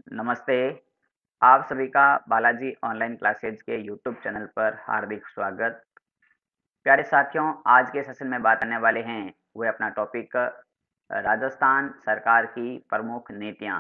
नमस्ते, आप सभी का बालाजी ऑनलाइन क्लासेज के यूट्यूब चैनल पर हार्दिक स्वागत। प्यारे साथियों, आज के सेशन में बात करने वाले हैं, वह अपना टॉपिक राजस्थान सरकार की प्रमुख नीतियाँ।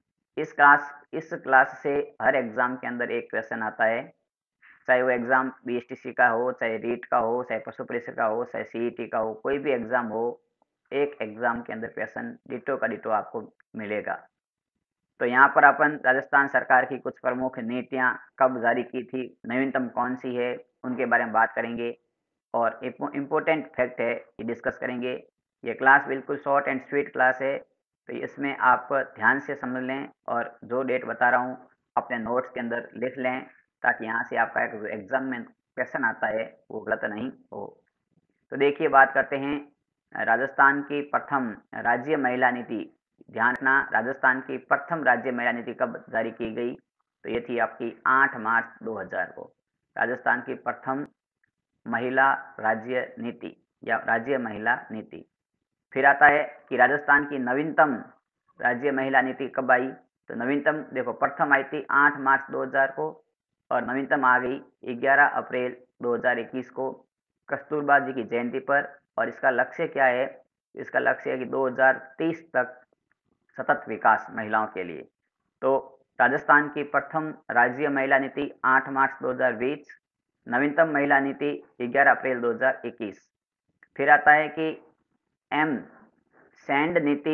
इस क्लास से हर एग्ज़ाम के अंदर एक क्वेश्चन आता है, चाहे वो एग्ज़ाम बीएसटीसी का हो, चाहे रीट का हो, चाहे पशु परीक्षा का हो, चाहे सीईटी का हो, कोई भी एग्ज़ाम हो, एक एग्ज़ाम के अंदर क्वेश्चन डिट्टो का डिट्टो आपको मिलेगा। तो यहाँ पर अपन राजस्थान सरकार की कुछ प्रमुख नीतियाँ कब जारी की थी, नवीनतम कौन-सी है, उनके बारे में बात करेंगे और इम्पोर्टेंट फैक्ट है, ये डिस्कस करेंगे। ये क्लास बिल्कुल शॉर्ट एंड स्वीट क्लास है, तो इसमें आप ध्यान से समझ लें और जो डेट बता रहा हूँ, अपने नोट्स के अंदर लिख लें, ताकि यहाँ से आपका एक एग्ज़ाम में क्वेश्चन आता है, वो गलत नहीं हो। तो देखिए बात करते हैं राजस्थान की प्रथम राज्य महिला नीति। ध्यान रखना, राजस्थान की प्रथम राज्य महिला नीति कब जारी की गई? तो ये थी आपकी 8 मार्च 2000 को। राजस्थान की प्रथम महिला राज्य नीति या राज्य महिला नीति। फिर आता है कि राजस्थान की नवीनतम राज्य महिला नीति कब आई? तो नवीनतम देखो, प्रथम आई थी 8 मार्च 2000 को और नवीनतम आ गई 11 अप्रैल 2021 को कस्तूरबा जी की जयंती पर। और इसका लक्ष्य क्या है? इसका लक्ष्य है कि 2030 तक सतत विकास महिलाओं के लिए। तो राजस्थान की प्रथम राज्य महिला नीति 8 मार्च 2020, नवीनतम महिला नीति 11 अप्रैल 2021। फिर आता है कि एम सैंड नीति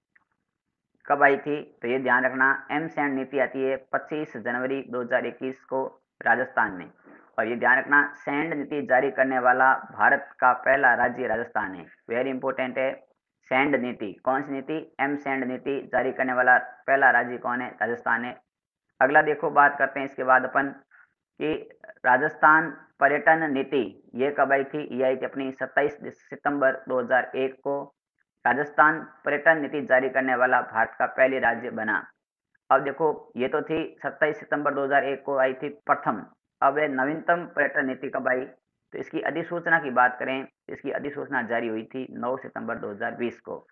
कब आई थी? तो ये ध्यान रखना, एम सैंड नीति आती है 25 जनवरी 2021 को राजस्थान में। और ये ध्यान रखना, सैंड नीति जारी करने वाला भारत का पहला राज्य राजस्थान है। वेरी इंपॉर्टेंट है, सैंड नीति। कौन सी नीति? एम सैंड नीति जारी करने वाला पहला राज्य कौन है? राजस्थान है। अगला देखो, बात करते हैं इसके बाद अपन कि राजस्थान पर्यटन नीति ये कब आई थी? ये आई थी अपनी 27 सितंबर 2001 को। राजस्थान पर्यटन नीति जारी करने वाला भारत का पहले राज्य बना। अब देखो, ये तो थी 27 सितंबर 2001 को आई थी प्रथम। अब ये नवीनतम पर्यटन नीति कब आई? तो इसकी अधिसूचना की बात करें, इसकी अधिसूचना जारी हुई थी 9 सितंबर 2020 को।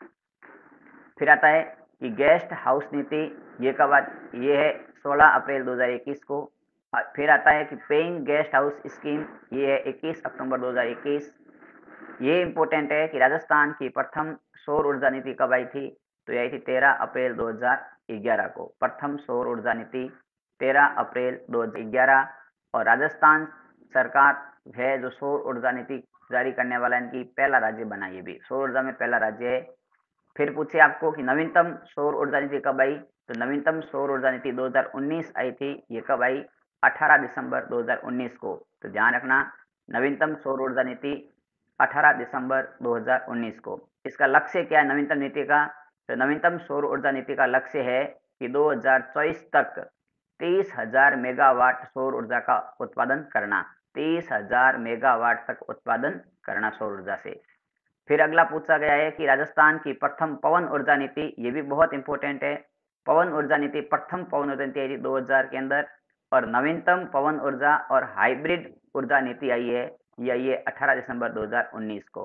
फिर आता है कि गेस्ट हाउस नीति, ये कब आती? ये है 16 अप्रैल 2021 को। फिर आता है कि पेइंग गेस्ट हाउस स्कीम, ये है 21 अक्टूबर 2021। ये इम्पोर्टेंट है कि राजस्थान की प्रथम सौर ऊर्जा नीति कब आई थी? तो ये आई थी 13 अप्रैल 2011 को। प्रथम सौर ऊर्जा नीति 13 अप्रैल 2011। और राजस्थान सरकार है जो सौर ऊर्जा नीति जारी करने वाला इनकी पहला राज्य बना, ये भी सौर ऊर्जा में पहला राज्य है। फिर पूछे आपको कि नवीनतम सौर ऊर्जा नीति कब आई? तो नवीनतम सौर ऊर्जा नीति 2019 आई थी। ये कब आई? 18 दिसंबर 2019 को। तो ध्यान रखना, नवीनतम सौर ऊर्जा नीति 18 दिसंबर 2019 को। इसका लक्ष्य क्या है नवीनतम नीति का? तो नवीनतम सौर ऊर्जा नीति का लक्ष्य है कि 2024 तक 30,000 मेगावाट सौर ऊर्जा का उत्पादन करना। 30,000 मेगावाट तक उत्पादन करना सौर ऊर्जा से। फिर अगला पूछा गया है कि राजस्थान की प्रथम पवन ऊर्जा नीति, ये भी बहुत इंपॉर्टेंट है। पवन ऊर्जा नीति, प्रथम पवन ऊर्जा नीति आई थी 2000 के अंदर। और नवीनतम पवन ऊर्जा और हाइब्रिड ऊर्जा नीति आई है, ये आई है 18 दिसंबर 2019 को।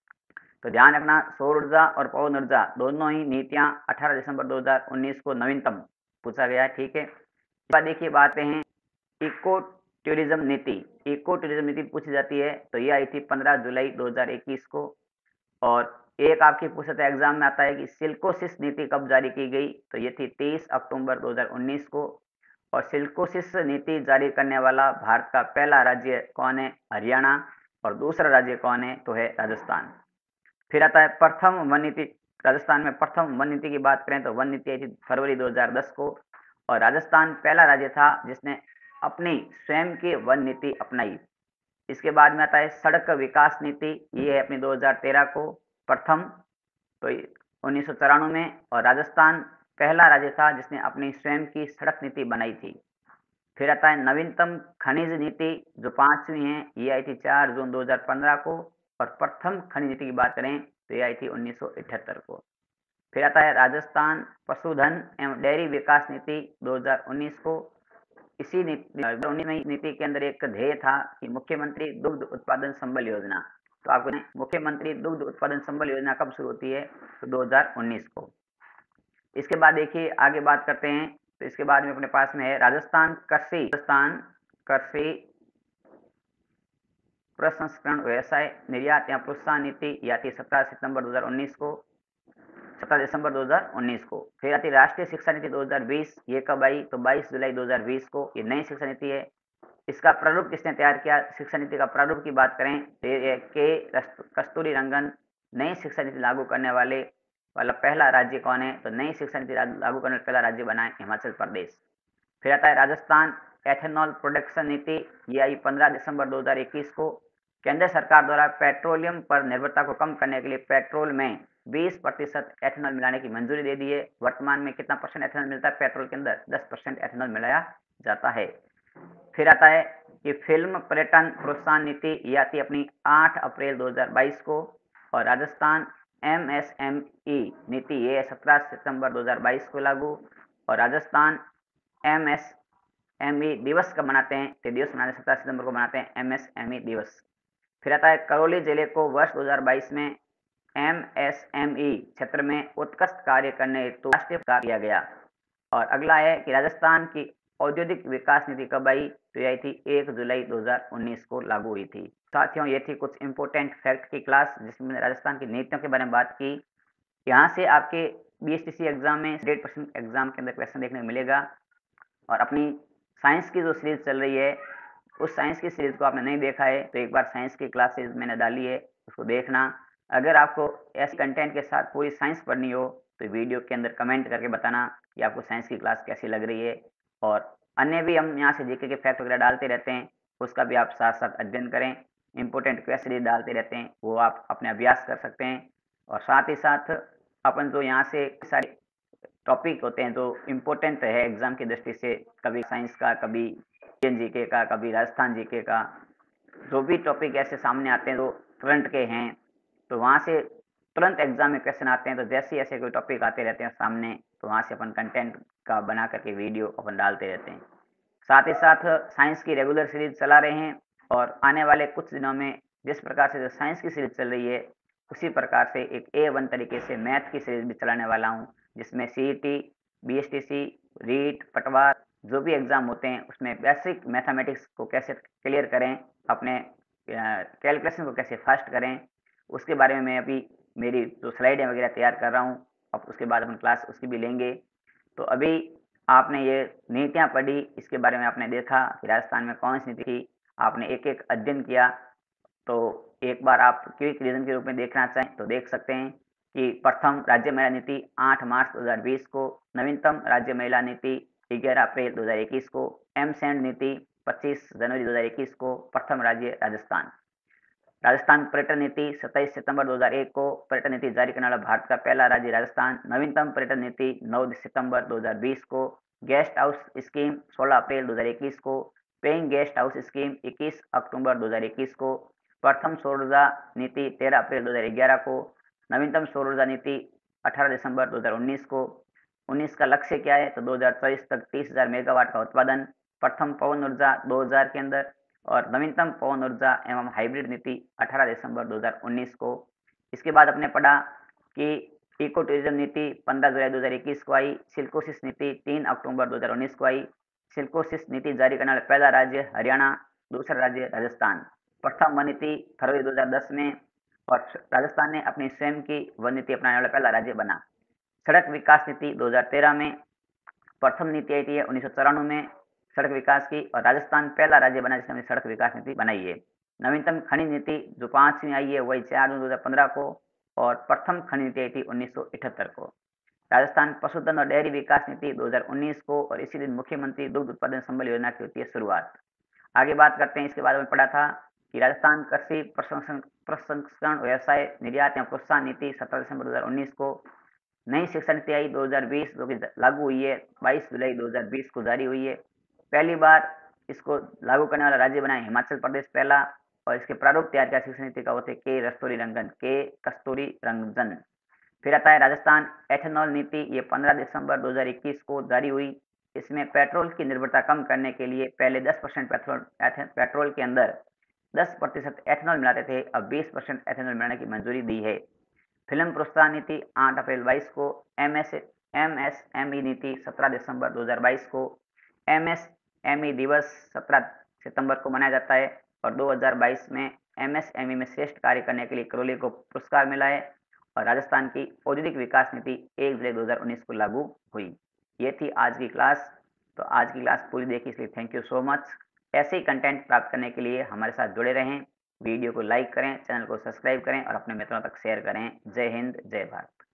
तो ध्यान रखना, सौर ऊर्जा और पवन ऊर्जा दोनों ही नीतियां 18 दिसंबर 2019 को नवीनतम पूछा गया है। ठीक है, देखिए बातें हैं इको टूरिज्म नीति। इको टूरिज्म नीति पूछी जाती है, तो ये आई थी 15 जुलाई 2021 को। और एक आपकी पूछा था एग्जाम में आता है कि सिल्कोसिस नीति कब जारी की गई? तो ये थी 30 अक्टूबर 2019 को। और सिल्कोसिस नीति जारी करने वाला भारत का पहला राज्य कौन है? हरियाणा। और दूसरा राज्य कौन है? तो है राजस्थान। फिर आता है प्रथम वन नीति। राजस्थान में प्रथम वन नीति की बात करें तो वन नीति आई थी फरवरी 2010 को। और राजस्थान पहला राज्य था जिसने अपनी स्वयं की वन नीति अपनाई। इसके बाद में आता है सड़क विकास नीति, ये है अपनी 2013 को प्रथम, तो 1994 में। और राजस्थान पहला राज्य था जिसने अपनी स्वयं की सड़क नीति बनाई थी। फिर आता है नवीनतम खनिज नीति, जो पांचवी है, ये आई थी 4 जून 2015 को। और प्रथम खनिज नीति की बात करें तो ये आई थी 1978 को। फिर आता है राजस्थान पशुधन एवं डेयरी विकास नीति 2019 को। इसी नीति 2019 नीति के अंदर एक ध्येय था कि मुख्यमंत्री दुग्ध उत्पादन संबल योजना। तो आपको मुख्यमंत्री दुग्ध उत्पादन संबल योजना कब शुरू होती है? तो 2019 को। इसके बाद देखिए आगे बात करते हैं तो इसके बाद में अपने पास में है राजस्थान कृषि प्रसंस्करण व्यवसाय निर्यात या प्रोत्साहन नीति ये आती है 17 दिसंबर 2019 को। फिर आती है राष्ट्रीय शिक्षा नीति 2020, ये कब आई तो 22 जुलाई 2020 को। ये नई शिक्षा नीति है। इसका प्रारूप किसने तैयार किया? शिक्षा नीति का प्रारूप की बात करें तो ये के कस्तूरी रंगन। नई शिक्षा नीति लागू करने वाला पहला राज्य कौन है? तो नई शिक्षा नीति लागू करने वाला पहला राज्य बना है हिमाचल प्रदेश। फिर आता है राजस्थान एथेनॉल प्रोडक्शन नीति, ये आई 15 दिसंबर 2021 को। केंद्र सरकार द्वारा पेट्रोलियम पर निर्भरता को कम करने के लिए पेट्रोल में 20% एथेनॉल मिलाने की मंजूरी दे दी है। वर्तमान में कितना परसेंट एथेनॉल मिलता है पेट्रोल के अंदर? 10% एथेनॉल मिलाया जाता है। फिर आता है कि फिल्म पर्यटन प्रोत्साहन नीति, ये आती है अपनी 8 अप्रैल 2022 को। और राजस्थान MSME नीति ये 17 सितंबर 2022 को लागू। और राजस्थान MSME दिवस कब मनाते हैं? तो दिवस मनाते 17 सितंबर को मनाते हैं MSME दिवस। फिर आता है करौली जिले को वर्ष 2022 में MSME क्षेत्र में उत्कृष्ट कार्य करने हेतु राष्ट्रीय पुरस्कार दिया गया। और अगला है कि राजस्थान की औद्योगिक विकास नीति कब आई? तो ये आई थी 1 जुलाई 2019 को लागू हुई थी। साथियों, ये थी कुछ इंपॉर्टेंट फैक्ट की क्लास जिसमें मैंने राजस्थान की नीतियों के बारे में बात की। यहाँ से आपके BSTC एग्जाम में 100% एग्जाम के अंदर क्वेश्चन देखने को मिलेगा। और अपनी साइंस की जो सीरीज चल रही है उस साइंस की सीरीज को आपने नहीं देखा है तो एक बार साइंस की क्लासेज मैंने डाली है, उसको देखना। अगर आपको ऐसे कंटेंट के साथ पूरी साइंस पढ़नी हो तो वीडियो के अंदर कमेंट करके बताना कि आपको साइंस की क्लास कैसी लग रही है। और अन्य भी हम यहाँ से जीके के फैक्ट वगैरह डालते रहते हैं, उसका भी आप साथ साथ अध्ययन करें। इंपॉर्टेंट क्वेश्चन डालते रहते हैं, वो आप अपने अभ्यास कर सकते हैं। और साथ ही साथ अपन जो यहाँ से सारे टॉपिक होते हैं जो इम्पोर्टेंट है एग्जाम की दृष्टि से, कभी साइंस का, कभी इंडियन जीके का, कभी राजस्थान जीके का, जो भी टॉपिक ऐसे सामने आते हैं जो करंट के हैं तो वहाँ से तुरंत एग्जाम में क्वेश्चन आते हैं। तो जैसे ही ऐसे कोई टॉपिक आते रहते हैं सामने तो वहाँ से अपन कंटेंट का बना करके वीडियो अपन डालते रहते हैं। साथ ही साथ साइंस की रेगुलर सीरीज चला रहे हैं और आने वाले कुछ दिनों में जिस प्रकार से जो साइंस की सीरीज चल रही है उसी प्रकार से एक A1 तरीके से मैथ की सीरीज भी चलाने वाला हूँ, जिसमें CET, BSTC, रीट, पटवार जो भी एग्जाम होते हैं उसमें बेसिक मैथमेटिक्स को कैसे क्लियर करें, अपने कैलकुलेशन को कैसे फास्ट करें, उसके बारे में मैं अभी मेरी जो स्लाइडें वगैरह तैयार कर रहा हूँ। अब उसके बाद अपन क्लास उसकी भी लेंगे। तो अभी आपने ये नीतियाँ पढ़ी, इसके बारे में आपने देखा कि राजस्थान में कौन सी नीति थी, आपने एक एक अध्ययन किया। तो एक बार आप क्विक रिवीजन के रूप में देखना चाहें तो देख सकते हैं कि प्रथम राज्य महिला नीति 8 मार्च 2020 को, नवीनतम राज्य महिला नीति 11 अप्रैल 2021 को, एमसैंड नीति 25 जनवरी 2021 को, प्रथम राज्य राजस्थान। राजस्थान पर्यटन नीति 27 सितंबर 2001 को, पर्यटन नीति जारी करने वाला भारत का पहला राज्य राजस्थान। नवीनतम पर्यटन नीति 9 सितंबर 2020 को। गेस्ट हाउस स्कीम 16 अप्रैल 2021 को। पेइंग गेस्ट हाउस स्कीम 21 अक्टूबर 2021 को। प्रथम सौर ऊर्जा नीति 13 अप्रैल 2011 को। नवीनतम सौर ऊर्जा नीति 18 दिसंबर 2019 को। 19 का लक्ष्य क्या है तो 2024 तक 30,000 मेगावाट का उत्पादन। प्रथम पवन ऊर्जा 2000 के अंदर। और नवीनतम पवन ऊर्जा एवं हाइब्रिड नीति 18 दिसंबर 2019 को। इसके बाद अपने पढ़ा कि इको टूरिज्म नीति 15 जुलाई 2021 को आई। सिल्कोसिस नीति 3 अक्टूबर 2019 को आई। सिल्कोसिस नीति जारी करने वाला पहला राज्य हरियाणा, दूसरा राज्य राजस्थान। प्रथम वन नीति फरवरी 2010 में, और राजस्थान ने अपनी स्वयं की वन नीति अपनाने वाला पहला राज्य बना। सड़क विकास नीति 2013 में, प्रथम नीति आई थी 1994 में सड़क विकास की, और राजस्थान पहला राज्य बना जिसने सड़क विकास नीति बनाई है। नवीनतम खनिज नीति जो 5वीं आई है वही 4 जून 2015 को, और प्रथम खनिज नीति आई थी 1978 को। राजस्थान पशुधन और डेयरी विकास नीति 2019 को, और इसी दिन मुख्यमंत्री दुग्ध उत्पादन संबल योजना की होती है शुरुआत। आगे बात करते हैं, इसके बाद में पढ़ा था कि राजस्थान कृषि प्रसंस्करण व्यवसाय निर्यात एवं प्रोत्साहन नीति 17 दिसंबर 2019 को। नई शिक्षा नीति आई 2020 जो कि लागू हुई है 22 जुलाई 2020 को जारी हुई है। पहली बार इसको लागू करने वाला राज्य बना है हिमाचल प्रदेश पहला, और इसके प्रारूप तैयार किया शिक्षा नीति का होते के कस्तूरी रंगन। फिर आता है राजस्थान एथेनॉल नीति, ये 15 दिसंबर 2021 को जारी हुई। इसमें पेट्रोल की निर्भरता कम करने के लिए पहले 10% पेट्रोल के अंदर 10% एथेनॉल मिलाते थे, अब 20% एथेनॉल मिलाने की मंजूरी दी है। फिल्म प्रोत्साहन नीति 8 अप्रैल 22 को। एमएसएमई नीति 17 दिसंबर 2022 को एमएसएमई दिवस 17 सितंबर को मनाया जाता है और 2022 में एमएसएमई में श्रेष्ठ कार्य करने के लिए करौली को पुरस्कार मिला है और राजस्थान की औद्योगिक विकास नीति 1 जुलाई 2019 को लागू हुई। ये थी आज की क्लास। तो आज की क्लास पूरी देखी इसलिए थैंक यू सो मच। ऐसे ही कंटेंट प्राप्त करने के लिए हमारे साथ जुड़े रहें, वीडियो को लाइक करें, चैनल को सब्सक्राइब करें और अपने मित्रों तक शेयर करें। जय हिंद, जय भारत।